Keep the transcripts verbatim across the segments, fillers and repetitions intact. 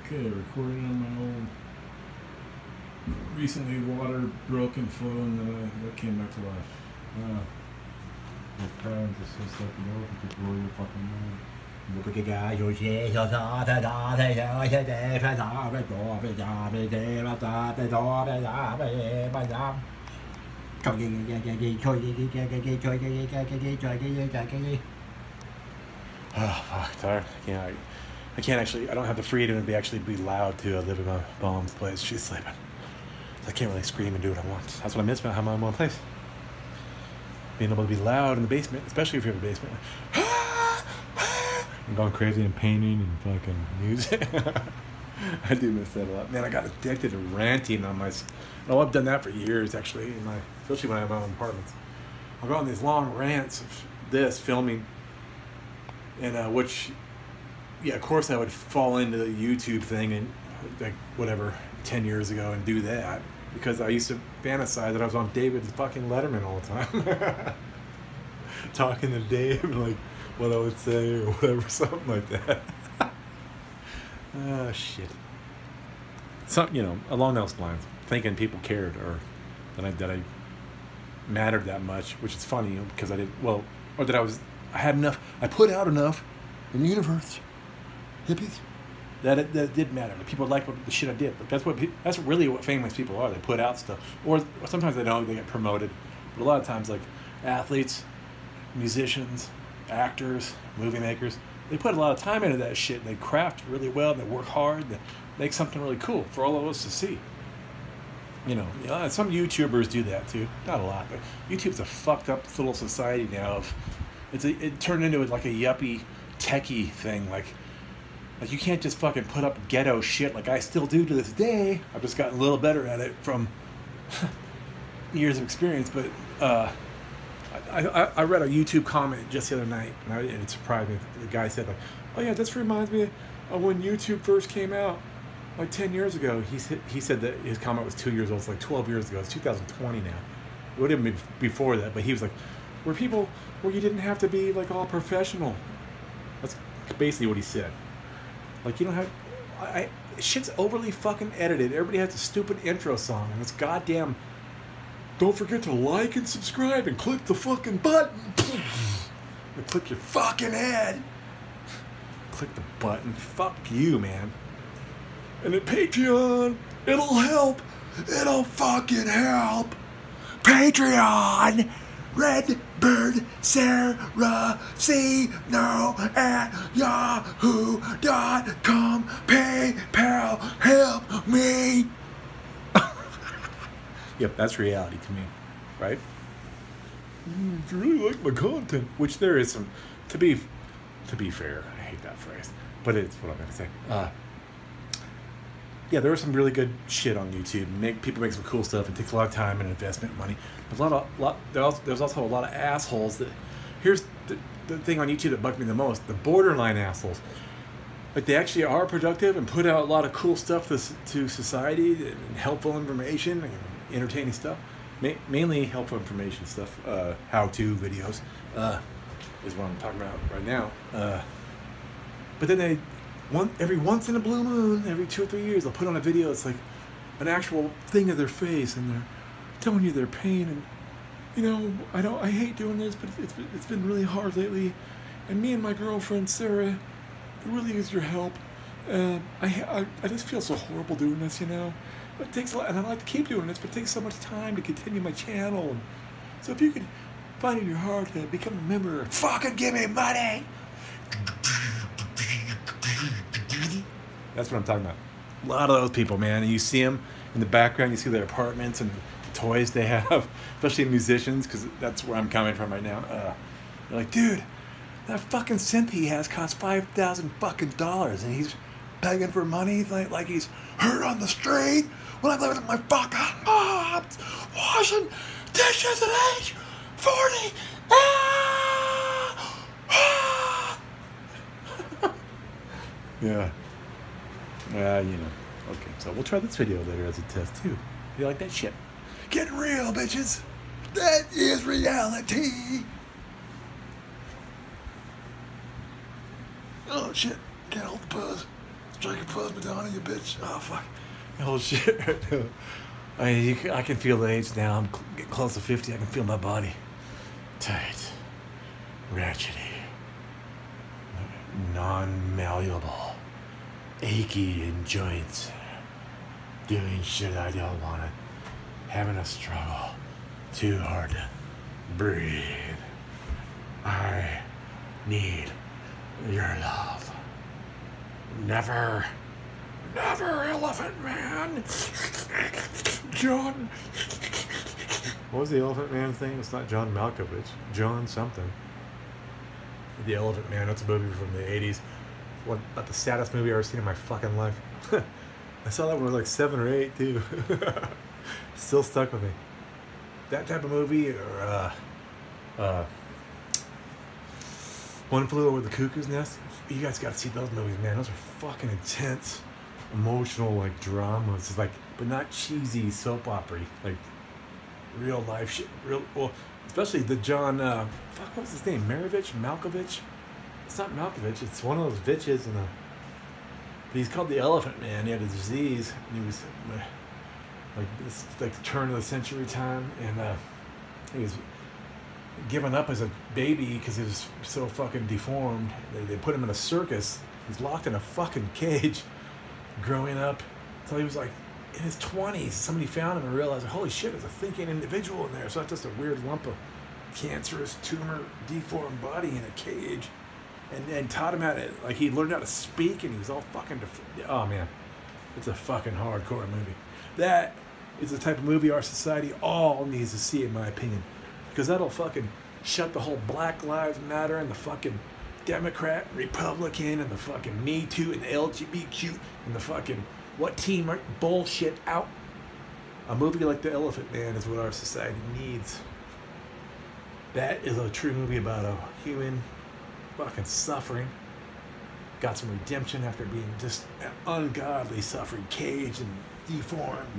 Okay, recording on my old recently water broken phone that I that came back to life. Uh, your parents are so stuck in love you could blow your fucking mind. Look at the guy who says, oh fuck, tired. I can't. I, I can't actually. I don't have the freedom to be actually be loud to uh, live in my mom's place. She's sleeping. So I can't really scream and do what I want. That's what I miss about having my own place. Being able to be loud in the basement, especially if you're in the basement. I'm going crazy and painting and fucking music. I do miss that a lot. Man, I got addicted to ranting on my... Oh, I've done that for years, actually, in my, especially when I have my own apartments. I'll go on these long rants of this, filming, and uh, which, yeah, of course I would fall into the YouTube thing and, like, whatever, ten years ago and do that. Because I used to fantasize that I was on David's fucking Letterman all the time. Talking to Dave, like, what I would say or whatever, something like that. Oh, shit. Some, you know, along those lines, thinking people cared or that I, that I mattered that much, which is funny, you know, because I did, well, or that I was, I had enough, I put out enough in the universe, hippies, that it, that it did matter. That people liked what, the shit I did. But that's what, that's really what famous people are. They put out stuff. Or, or sometimes they don't, they get promoted. But a lot of times, like, athletes, musicians, actors, movie makers, they put a lot of time into that shit. They craft really well, and they work hard, they make something really cool for all of us to see. You know, you know, and some YouTubers do that too. Not a lot, but YouTube's a fucked up little society now. Of it's a, it turned into like a yuppie, techie thing. Like, like you can't just fucking put up ghetto shit like I still do to this day. I've just gotten a little better at it from years of experience, but. uh I, I, I read a YouTube comment just the other night, and, I, and it surprised me. The guy said, like, oh yeah, this reminds me of when YouTube first came out, like ten years ago. He, he said that his comment was two years old. It's like twelve years ago. It's two thousand twenty now. It would have been before that, but he was like, where people, where you didn't have to be, like, all professional. That's basically what he said. Like, you don't have, I, I shit's overly fucking edited. Everybody has a stupid intro song, and it's goddamn... Don't forget to like and subscribe and click the fucking button. And click your fucking head. Click the button. Fuck you, man. And at Patreon, it'll help. It'll fucking help. Patreon. Redbird Sarah C no at yahoo dot com. PayPal, help me. Yep, that's reality to me, right? Mm, if you really like my content, which there is some, to be, to be fair, I hate that phrase, but it's what I'm gonna say. Uh, yeah, there was some really good shit on YouTube. Make people make some cool stuff. It takes a lot of time and investment, money. There's a lot of lot. There's there's also a lot of assholes that. Here's the, the thing on YouTube that bugged me the most: the borderline assholes. Like, they actually are productive and put out a lot of cool stuff to, to society and helpful information and entertaining stuff. Ma mainly helpful information stuff, uh, how-to videos, uh, is what I'm talking about right now. Uh, but then they, one every once in a blue moon, every two or three years, they'll put on a video. It's like an actual thing of their face, and they're telling you their pain. And you know, I don't, I hate doing this, but it's it's been really hard lately. And me and my girlfriend Sarah. It really is your help. Um, I, I I just feel so horrible doing this, you know. But it takes a lot, and I like to keep doing this, but it takes so much time to continue my channel. And so if you could find it in your heart to become a member, fucking give me money. That's what I'm talking about. A lot of those people, man. And you see them in the background. You see their apartments and the toys they have, especially musicians, because that's where I'm coming from right now. Uh, they're like, dude. That fucking synth he has costs five thousand fucking dollars, and he's begging for money like, like he's hurt on the street when I'm living with my fucking mom's washing dishes at age forty. Ah! Ah! Yeah. Yeah, you know. Okay, so we'll try this video later as a test too. You like that shit? Getting real, bitches. That is reality. Oh shit, can't hold the buzz. Strike a pose, Madonna, you bitch. Oh, fuck. Oh, shit. I, you, I can feel the age now. I'm getting close to fifty. I can feel my body. Tight. Ratchety. Non-malleable. Achy in joints. Doing shit I don't want to. Having a struggle. Too hard to breathe. I need your love. Never, never, Elephant Man. John. What was the Elephant Man thing? It's not John Malkovich. John something. The Elephant Man. That's a movie from the eighties. What? Not the saddest movie I've ever seen in my fucking life. I saw that when I was like seven or eight too. Still stuck with me. That type of movie, or uh, uh, One Flew Over the Cuckoo's Nest. You guys got to see those movies, man. Those are fucking intense, emotional, like dramas. It's like, but not cheesy soap opera. Like real life shit. Real well, especially the John. Uh, fuck, what's his name? Maravich, Malkovich. It's not Malkovich. It's one of those bitches in a. He's called the Elephant Man. He had a disease, and he was like this, like the turn of the century time, and uh, he was given up as a baby because he was so fucking deformed. They, they put him in a circus. He was locked in a fucking cage, growing up until he was like in his twenties. Somebody found him and realized, holy shit, there's a thinking individual in there. It's not just a weird lump of cancerous tumor, deformed body in a cage. And, and taught him how to, like, he learned how to speak, and he was all fucking, def- oh man, it's a fucking hardcore movie. That is the type of movie our society all needs to see, in my opinion, because that'll fucking shut the whole Black Lives Matter and the fucking Democrat, Republican, and the fucking Me Too and the L G B T Q and the fucking what team are bullshit out. A movie like The Elephant Man is what our society needs. That is a true movie about a human fucking suffering, got some redemption after being just an ungodly suffering, caged and deformed.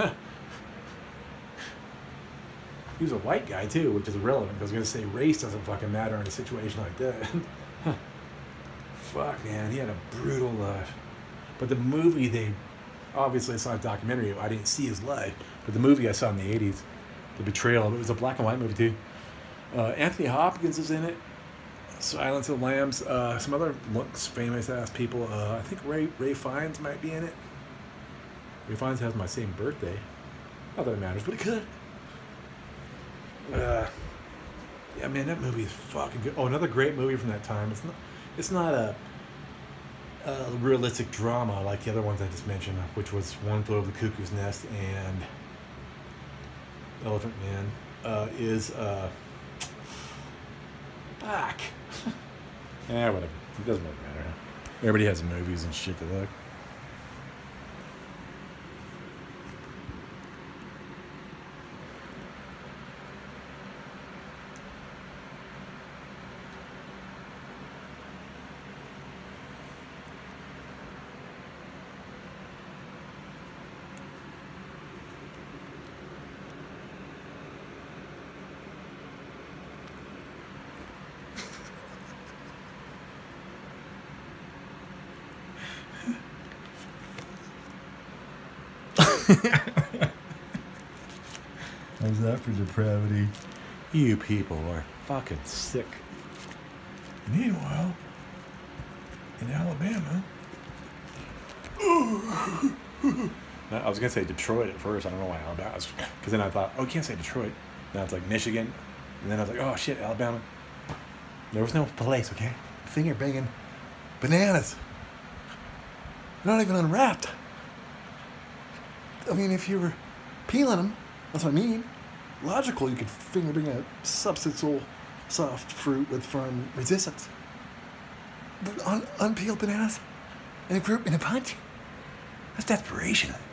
He was a white guy too, which is irrelevant. I was gonna say race doesn't fucking matter in a situation like that. Fuck, man, he had a brutal life. But the movie, they obviously, I saw a documentary. I didn't see his life, but the movie I saw in the eighties, The Betrayal. It was a black and white movie too. Uh, Anthony Hopkins is in it. Silence of the Lambs, uh, some other looks famous ass people. Uh, I think Ray Ray Fiennes might be in it. Ray Fiennes has my same birthday. Not that it matters, but it could. Uh, yeah, man, that movie is fucking good. Oh, another great movie from that time. It's not. It's not a, a realistic drama like the other ones I just mentioned, which was One Flew Over the Cuckoo's Nest and Elephant Man. Uh, is uh, fuck. Yeah, whatever. It doesn't really matter. Everybody has movies and shit to look. How's that for depravity? You people are fucking sick. Meanwhile, in Alabama. I was gonna say Detroit at first. I don't know why Alabama. Because then I thought, oh, you can't say Detroit. Now it's like Michigan. And then I was like, oh shit, Alabama. There was no place, okay? Finger banging bananas. They're not even unwrapped. I mean, if you were peeling them, that's what I mean. Logical, you could finger bang a substantial soft fruit with firm resistance. But un- unpeeled bananas in a group in a punch? That's desperation.